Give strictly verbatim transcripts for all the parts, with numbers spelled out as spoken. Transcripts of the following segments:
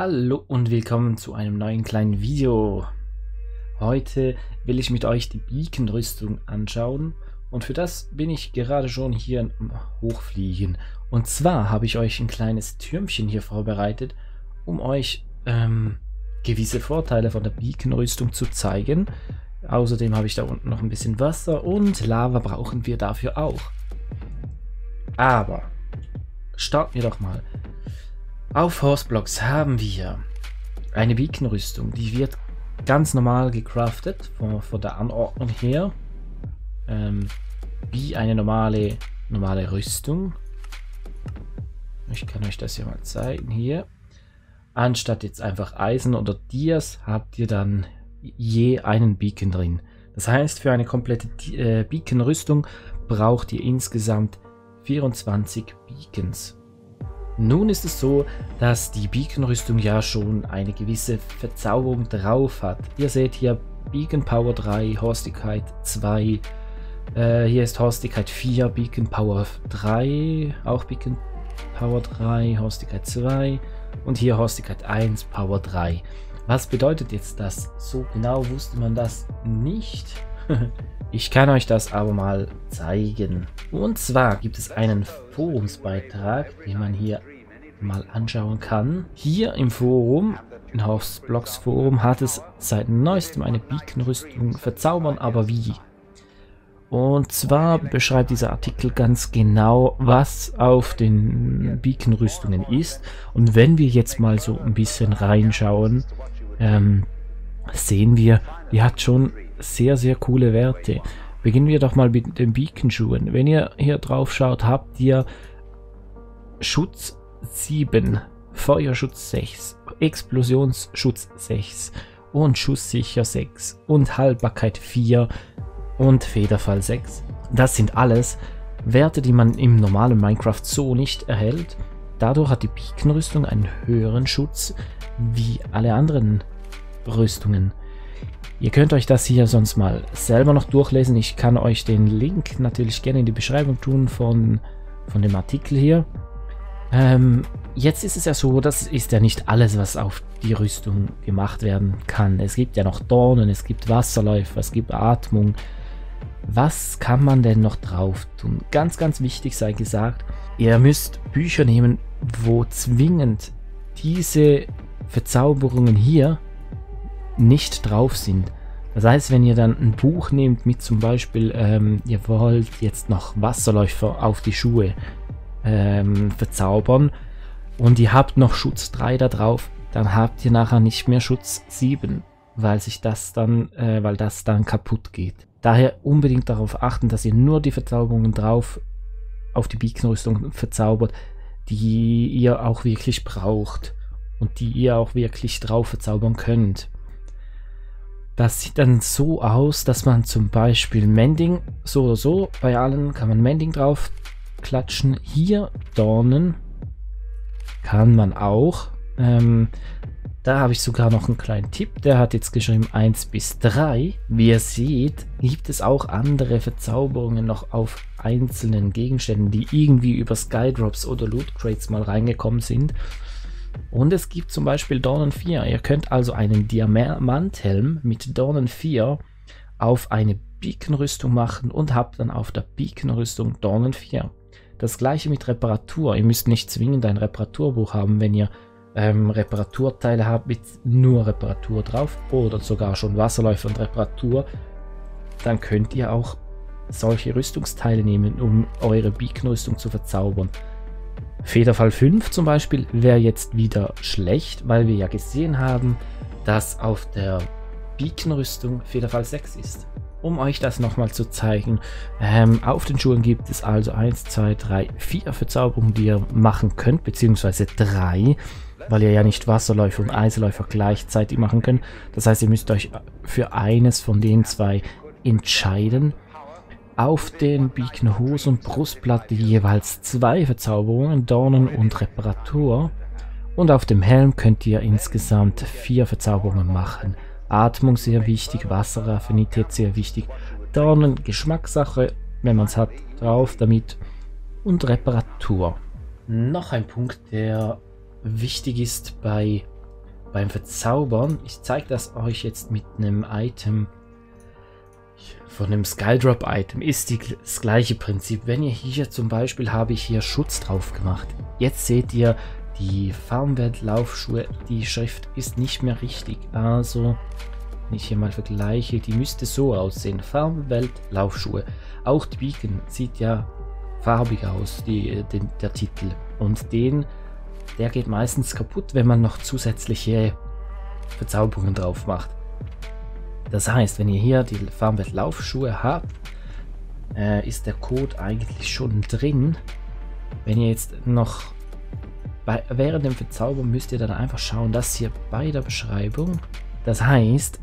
Hallo und willkommen zu einem neuen kleinen Video. Heute will ich mit euch die Beacon-Rüstung anschauen und für das bin ich gerade schon hier am Hochfliegen. Und zwar habe ich euch ein kleines Türmchen hier vorbereitet, um euch ähm, gewisse Vorteile von der Beacon-Rüstung zu zeigen. Außerdem habe ich da unten noch ein bisschen Wasser und Lava brauchen wir dafür auch. Aber starten wir doch mal. Auf Horseblocks haben wir eine Beacon-Rüstung, die wird ganz normal gecraftet, von, von der Anordnung her, ähm, wie eine normale, normale Rüstung. Ich kann euch das hier mal zeigen, hier. Anstatt jetzt einfach Eisen oder Dias habt ihr dann je einen Beacon drin. Das heißt, für eine komplette äh, Beacon-Rüstung braucht ihr insgesamt vierundzwanzig Beacons. Nun ist es so, dass die Beacon-Rüstung ja schon eine gewisse Verzauberung drauf hat. Ihr seht hier Beacon Power drei, Horstigkeit zwei, äh, hier ist Horstigkeit vier, Beacon Power drei, auch Beacon Power drei, Horstigkeit zwei und hier Horstigkeit eins, Power drei. Was bedeutet jetzt das? So genau wusste man das nicht. Ich kann euch das aber mal zeigen. Und zwar gibt es einen Forumsbeitrag, den man hier mal anschauen kann. Hier im Forum, in Horseblocks Forum, hat es seit neuestem eine Beacon-Rüstung verzaubern, aber wie? Und zwar beschreibt dieser Artikel ganz genau, was auf den Beacon-Rüstungen ist. Und wenn wir jetzt mal so ein bisschen reinschauen, ähm, sehen wir, die hat schon sehr, sehr coole Werte. Beginnen wir doch mal mit den Beacon-Schuhen. Wenn ihr hier drauf schaut, habt ihr Schutz sieben, Feuerschutz sechs, Explosionsschutz sechs und Schusssicher sechs und Haltbarkeit vier und Federfall sechs. Das sind alles Werte, die man im normalen Minecraft so nicht erhält. Dadurch hat die Beacon-Rüstung einen höheren Schutz wie alle anderen Rüstungen. Ihr könnt euch das hier sonst mal selber noch durchlesen. Ich kann euch den Link natürlich gerne in die Beschreibung tun von, von dem Artikel hier. Ähm, jetzt ist es ja so, das ist ja nicht alles, was auf die Rüstung gemacht werden kann. Es gibt ja noch Dornen, es gibt Wasserläufer, es gibt Atmung. Was kann man denn noch drauf tun? Ganz, ganz wichtig sei gesagt, ihr müsst Bücher nehmen, wo zwingend diese Verzauberungen hier nicht drauf sind. Das heißt, wenn ihr dann ein Buch nehmt mit zum Beispiel, ähm, ihr wollt jetzt noch Wasserläufer auf die Schuhe ähm, verzaubern und ihr habt noch Schutz drei da drauf, dann habt ihr nachher nicht mehr Schutz sieben, weil sich das dann, äh, weil das dann kaputt geht. Daher unbedingt darauf achten, dass ihr nur die Verzauberungen drauf auf die Beacon-Rüstung verzaubert, die ihr auch wirklich braucht und die ihr auch wirklich drauf verzaubern könnt. Das sieht dann so aus, dass man zum Beispiel Mending, so oder so, bei allen kann man Mending drauf klatschen. Hier Dornen kann man auch. Ähm, da habe ich sogar noch einen kleinen Tipp. Der hat jetzt geschrieben eins bis drei. Wie ihr seht, gibt es auch andere Verzauberungen noch auf einzelnen Gegenständen, die irgendwie über Skydrops oder Loot Crates mal reingekommen sind. Und es gibt zum Beispiel Dornen vier. Ihr könnt also einen Diamanthelm mit Dornen vier auf eine Beacon-Rüstung machen und habt dann auf der Beacon-Rüstung Dornen vier. Das gleiche mit Reparatur. Ihr müsst nicht zwingend ein Reparaturbuch haben, wenn ihr ähm, Reparaturteile habt mit nur Reparatur drauf oder sogar schon Wasserläufer und Reparatur. Dann könnt ihr auch solche Rüstungsteile nehmen, um eure Beacon-Rüstung zu verzaubern. Federfall fünf zum Beispiel wäre jetzt wieder schlecht, weil wir ja gesehen haben, dass auf der Beacon-Rüstung Federfall sechs ist. Um euch das nochmal zu zeigen, ähm, auf den Schuhen gibt es also eins, zwei, drei, vier Verzauberungen, die ihr machen könnt, beziehungsweise drei, weil ihr ja nicht Wasserläufer und Eisläufer gleichzeitig machen könnt. Das heißt, ihr müsst euch für eines von den zwei entscheiden. Auf den Beacon Hose und Brustplatte jeweils zwei Verzauberungen, Dornen und Reparatur. Und auf dem Helm könnt ihr insgesamt vier Verzauberungen machen. Atmung sehr wichtig, Wasseraffinität sehr wichtig, Dornen Geschmackssache, wenn man es hat, drauf damit und Reparatur. Noch ein Punkt, der wichtig ist bei beim Verzaubern, ich zeige das euch jetzt mit einem Item, von einem Skydrop-Item, ist die, das gleiche Prinzip. Wenn ihr hier zum Beispiel, habe ich hier Schutz drauf gemacht. Jetzt seht ihr, die Farmwelt-Laufschuhe, die Schrift ist nicht mehr richtig. Also, wenn ich hier mal vergleiche, die müsste so aussehen. Farmwelt-Laufschuhe. Auch die Beacon sieht ja farbig aus, die, den, der Titel. Und den, der geht meistens kaputt, wenn man noch zusätzliche Verzauberungen drauf macht. Das heißt, wenn ihr hier die Farmwelt-Laufschuhe habt, äh, ist der Code eigentlich schon drin. Wenn ihr jetzt noch bei, während dem Verzaubern müsst ihr dann einfach schauen, dass hier bei der Beschreibung, das heißt,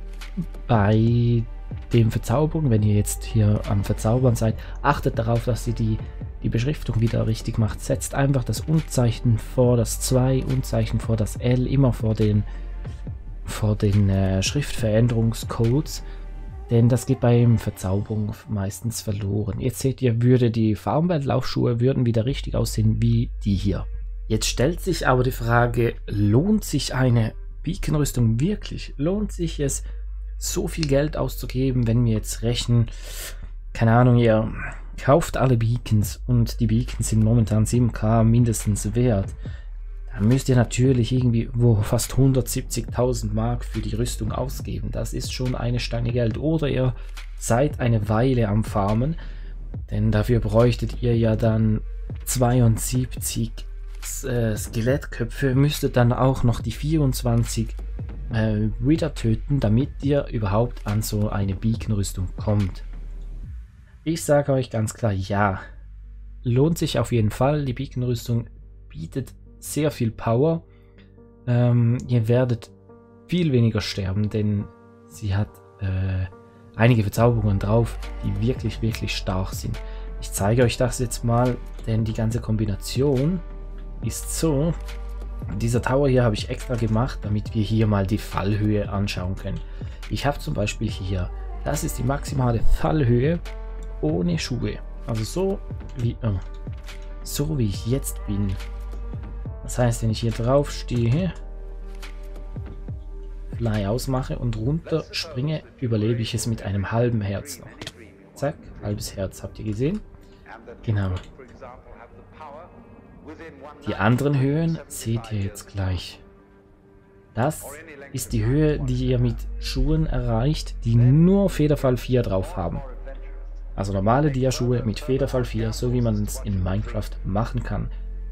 bei dem Verzaubern, wenn ihr jetzt hier am Verzaubern seid, achtet darauf, dass ihr die, die Beschriftung wieder richtig macht. Setzt einfach das Unzeichen vor das zwei, Unzeichen vor das L, immer vor den vor den äh, Schriftveränderungscodes, denn das geht beim Verzauberung meistens verloren. Jetzt seht ihr, würde die Farmwelt-Laufschuhe würden wieder richtig aussehen wie die hier. Jetzt stellt sich aber die Frage, lohnt sich eine Beacon-Rüstung wirklich? Lohnt sich es, so viel Geld auszugeben, wenn wir jetzt rechnen, keine Ahnung, ihr kauft alle Beacons und die Beacons sind momentan sieben K mindestens wert. Dann müsst ihr natürlich irgendwie wo fast hundertsiebzigtausend Mark für die Rüstung ausgeben. Das ist schon eine Stange Geld. Oder ihr seid eine Weile am Farmen, denn dafür bräuchtet ihr ja dann zweiundsiebzig äh, Skelettköpfe, müsstet dann auch noch die vierundzwanzig äh, Wither töten, damit ihr überhaupt an so eine Beacon-Rüstung kommt. Ich sage euch ganz klar, ja, lohnt sich auf jeden Fall. Die Beacon-Rüstung bietet sehr viel Power. Ähm, ihr werdet viel weniger sterben, denn sie hat äh, einige Verzauberungen drauf, die wirklich, wirklich stark sind. Ich zeige euch das jetzt mal, denn die ganze Kombination ist so. Dieser Tower hier habe ich extra gemacht, damit wir hier mal die Fallhöhe anschauen können. Ich habe zum Beispiel hier, das ist die maximale Fallhöhe ohne Schuhe. Also so wie, äh, so wie ich jetzt bin. Das heißt, wenn ich hier drauf stehe, Fly ausmache und runter springe, überlebe ich es mit einem halben Herz noch. Zack, halbes Herz, habt ihr gesehen? Genau. Die anderen Höhen seht ihr jetzt gleich. Das ist die Höhe, die ihr mit Schuhen erreicht, die nur Federfall vier drauf haben. Also normale Dia-Schuhe mit Federfall vier, so wie man es in Minecraft machen kann.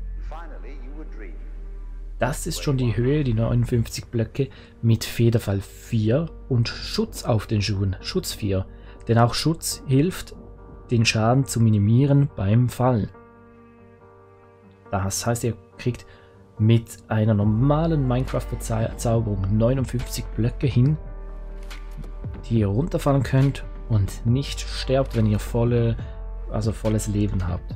Das ist schon die Höhe, die neunundfünfzig Blöcke mit Federfall vier und Schutz auf den Schuhen, Schutz vier. Denn auch Schutz hilft, den Schaden zu minimieren beim Fallen. Das heißt, ihr kriegt mit einer normalen Minecraft-Verzauberung neunundfünfzig Blöcke hin, die ihr runterfallen könnt und nicht sterbt, wenn ihr volle, also volles Leben habt.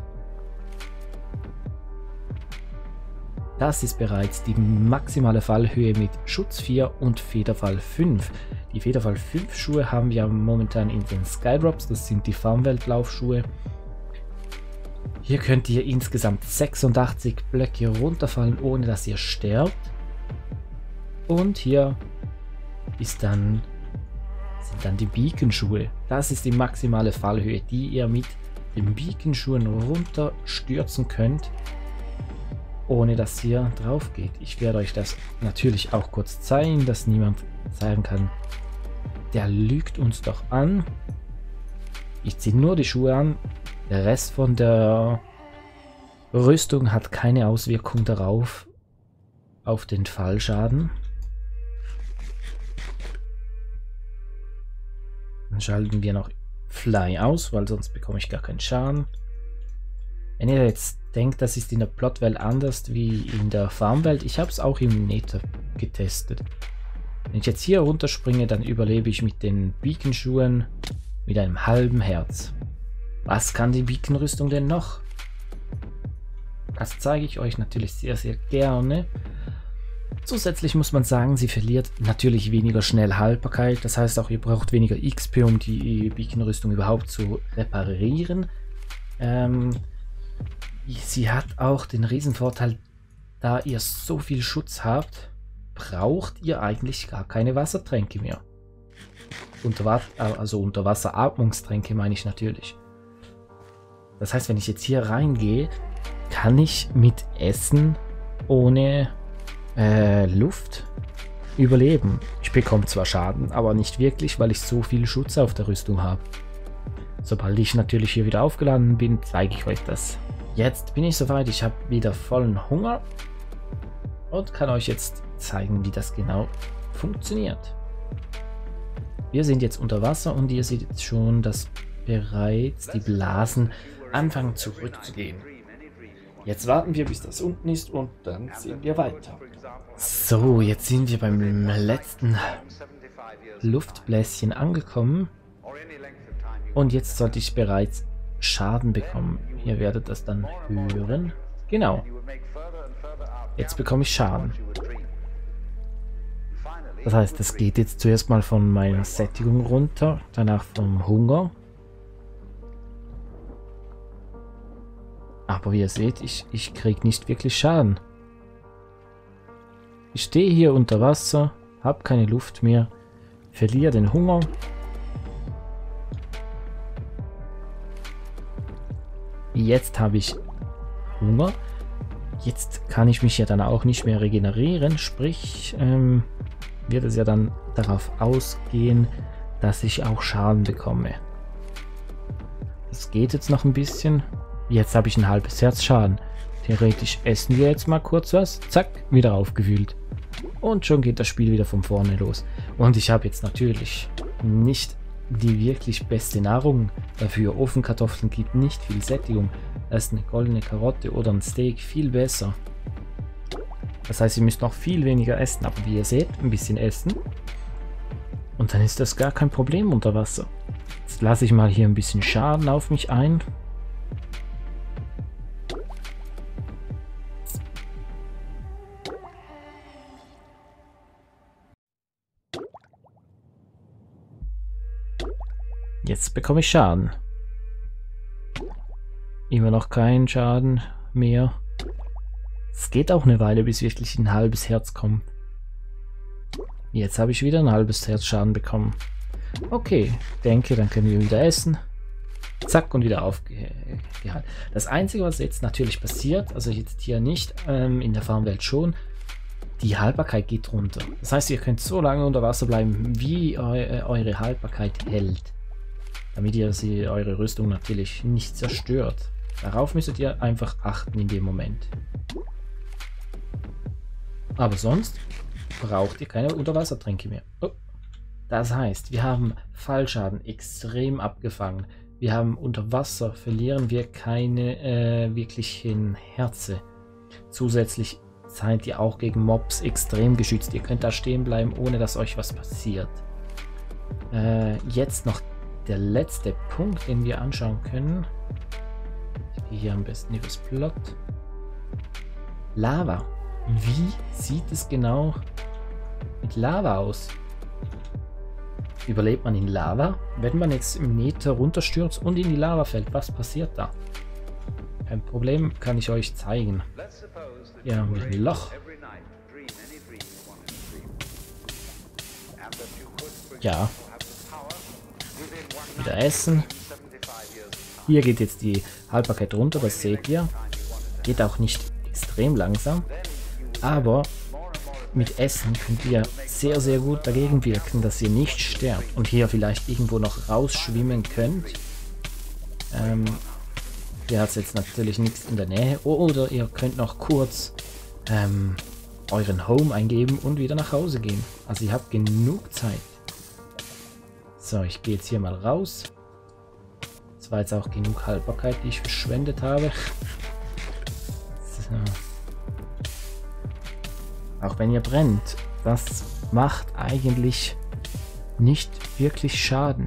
Das ist bereits die maximale Fallhöhe mit Schutz vier und Federfall fünf. Die Federfall fünf Schuhe haben wir momentan in den Skydrops, das sind die Farmwelt-Laufschuhe. Hier könnt ihr insgesamt sechsundachtzig Blöcke runterfallen, ohne dass ihr sterbt. Und hier ist dann, sind dann die Beacon-Schuhe. Das ist die maximale Fallhöhe, die ihr mit den Beacon-Schuhen runterstürzen könnt, ohne dass ihr drauf geht. Ich werde euch das natürlich auch kurz zeigen, dass niemand sagen kann, der lügt uns doch an. Ich ziehe nur die Schuhe an. Der Rest von der Rüstung hat keine Auswirkung darauf, auf den Fallschaden. Dann schalten wir noch Fly aus, weil sonst bekomme ich gar keinen Schaden. Wenn ihr jetzt denkt, das ist in der Plotwelt anders wie in der Farmwelt, ich habe es auch im Nether getestet. Wenn ich jetzt hier runterspringe, dann überlebe ich mit den Beacon-Schuhen mit einem halben Herz. Was kann die Beacon-Rüstung denn noch? Das zeige ich euch natürlich sehr, sehr gerne. Zusätzlich muss man sagen, sie verliert natürlich weniger schnell Haltbarkeit. Das heißt auch, ihr braucht weniger X P, um die Beacon-Rüstung überhaupt zu reparieren. Ähm, sie hat auch den Riesenvorteil, da ihr so viel Schutz habt, braucht ihr eigentlich gar keine Wassertränke mehr. Unter, also Unterwasseratmungstränke meine ich natürlich. Das heißt, wenn ich jetzt hier reingehe, kann ich mit Essen ohne äh, Luft überleben. Ich bekomme zwar Schaden, aber nicht wirklich, weil ich so viel Schutz auf der Rüstung habe. Sobald ich natürlich hier wieder aufgeladen bin, zeige ich euch das. Jetzt bin ich soweit, ich habe wieder vollen Hunger und kann euch jetzt zeigen, wie das genau funktioniert. Wir sind jetzt unter Wasser und ihr seht jetzt schon, dass bereits die Blasen anfangen zurückzugehen. Jetzt warten wir, bis das unten ist und dann sehen wir weiter. So, jetzt sind wir beim letzten Luftbläschen angekommen. Und jetzt sollte ich bereits Schaden bekommen. Ihr werdet das dann hören. Genau. Jetzt bekomme ich Schaden. Das heißt, es geht jetzt zuerst mal von meiner Sättigung runter, danach vom Hunger. Aber wie ihr seht, ich, ich kriege nicht wirklich Schaden. Ich stehe hier unter Wasser, habe keine Luft mehr, verliere den Hunger. Jetzt habe ich Hunger. Jetzt kann ich mich ja dann auch nicht mehr regenerieren, sprich ähm, wird es ja dann darauf ausgehen, dass ich auch Schaden bekomme. Das geht jetzt noch ein bisschen. Jetzt habe ich ein halbes Herz Schaden. Theoretisch essen wir jetzt mal kurz was. Zack, wieder aufgewühlt. Und schon geht das Spiel wieder von vorne los. Und ich habe jetzt natürlich nicht die wirklich beste Nahrung dafür. Ofenkartoffeln gibt nicht viel Sättigung. Da ist eine goldene Karotte oder ein Steak viel besser. Das heißt, ihr müsst noch viel weniger essen. Aber wie ihr seht, ein bisschen essen. Und dann ist das gar kein Problem unter Wasser. Jetzt lasse ich mal hier ein bisschen Schaden auf mich ein. Jetzt bekomme ich Schaden. Immer noch kein Schaden mehr. Es geht auch eine Weile, bis wirklich ein halbes Herz kommt. Jetzt habe ich wieder ein halbes Herz Schaden bekommen. Okay, denke, dann können wir wieder essen. Zack, und wieder aufgehalten. Das Einzige, was jetzt natürlich passiert, also jetzt hier nicht, ähm, in der Farmwelt schon, die Haltbarkeit geht runter. Das heißt, ihr könnt so lange unter Wasser bleiben, wie eu eure Haltbarkeit hält. Damit ihr sie, eure Rüstung natürlich nicht zerstört. Darauf müsstet ihr einfach achten in dem Moment. Aber sonst braucht ihr keine Unterwassertränke mehr. Oh. Das heißt, wir haben Fallschaden extrem abgefangen. Wir haben unter Wasser, verlieren wir keine äh, wirklichen Herze. Zusätzlich seid ihr auch gegen Mobs extrem geschützt. Ihr könnt da stehen bleiben, ohne dass euch was passiert. Äh, jetzt noch der letzte Punkt, den wir anschauen können. Ich gehe hier am besten übers Plot. Lava. Wie sieht es genau mit Lava aus? Überlebt man in Lava? Wenn man jetzt im Nether runterstürzt und in die Lava fällt, was passiert da? Kein Problem, kann ich euch zeigen. Hier haben wir ein Loch. Ja. Wieder essen. Hier geht jetzt die Haltbarkeit runter, das seht ihr. Geht auch nicht extrem langsam. Aber mit Essen könnt ihr sehr, sehr gut dagegen wirken, dass ihr nicht sterbt. Und hier vielleicht irgendwo noch rausschwimmen könnt. Ähm, ihr habt jetzt natürlich nichts in der Nähe. Oder ihr könnt noch kurz ähm, euren Home eingeben und wieder nach Hause gehen. Also ihr habt genug Zeit. So, ich gehe jetzt hier mal raus. Das war jetzt auch genug Haltbarkeit, die ich verschwendet habe. So. Auch wenn ihr brennt, das macht eigentlich nicht wirklich Schaden.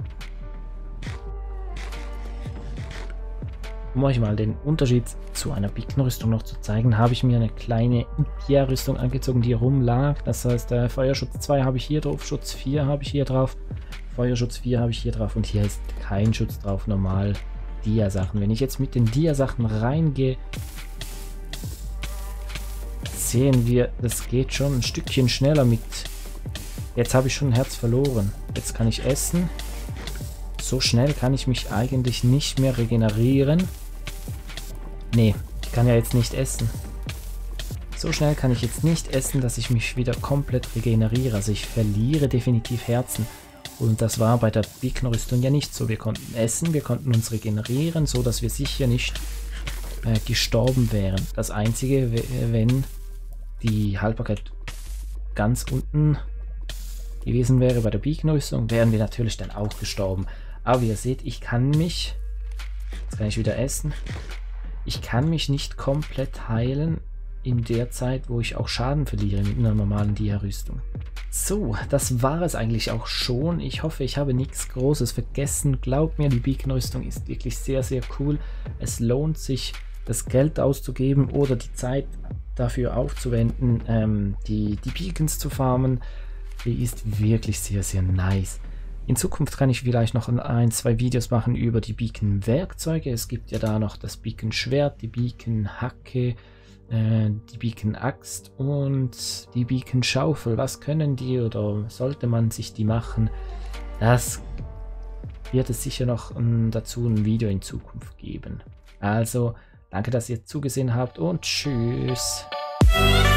Um euch mal den Unterschied zu einer Beacon-Rüstung noch zu zeigen, habe ich mir eine kleine Dia-Rüstung angezogen, die rumlag. Das heißt, der Feuerschutz zwei habe ich hier drauf, Schutz vier habe ich hier drauf, Feuerschutz vier habe ich hier drauf und hier ist kein Schutz drauf, normal Dia-Sachen. Wenn ich jetzt mit den Dia-Sachen reingehe, sehen wir, das geht schon ein Stückchen schneller mit... Jetzt habe ich schon ein Herz verloren. Jetzt kann ich essen. So schnell kann ich mich eigentlich nicht mehr regenerieren. Nee, ich kann ja jetzt nicht essen. So schnell kann ich jetzt nicht essen, dass ich mich wieder komplett regeneriere. Also ich verliere definitiv Herzen. Und das war bei der Beacon-Rüstung ja nicht so. Wir konnten essen, wir konnten uns regenerieren, so dass wir sicher nicht äh, gestorben wären. Das Einzige, wenn die Haltbarkeit ganz unten gewesen wäre bei der Beacon-Rüstung, wären wir natürlich dann auch gestorben. Aber wie ihr seht, ich kann mich, jetzt kann ich wieder essen, ich kann mich nicht komplett heilen in der Zeit, wo ich auch Schaden verliere mit einer normalen Dia-Rüstung. So, das war es eigentlich auch schon. Ich hoffe, ich habe nichts Großes vergessen. Glaubt mir, die Beacon-Rüstung ist wirklich sehr, sehr cool. Es lohnt sich, das Geld auszugeben oder die Zeit dafür aufzuwenden, ähm, die, die Beacons zu farmen. Die ist wirklich sehr, sehr nice. In Zukunft kann ich vielleicht noch ein, zwei Videos machen über die Beacon-Werkzeuge. Es gibt ja da noch das Beacon-Schwert, die Beacon-Hacke, äh, die Beacon-Axt und die Beacon-Schaufel. Was können die oder sollte man sich die machen? Das wird es sicher noch um, dazu ein Video in Zukunft geben. Also, danke, dass ihr zugesehen habt und tschüss.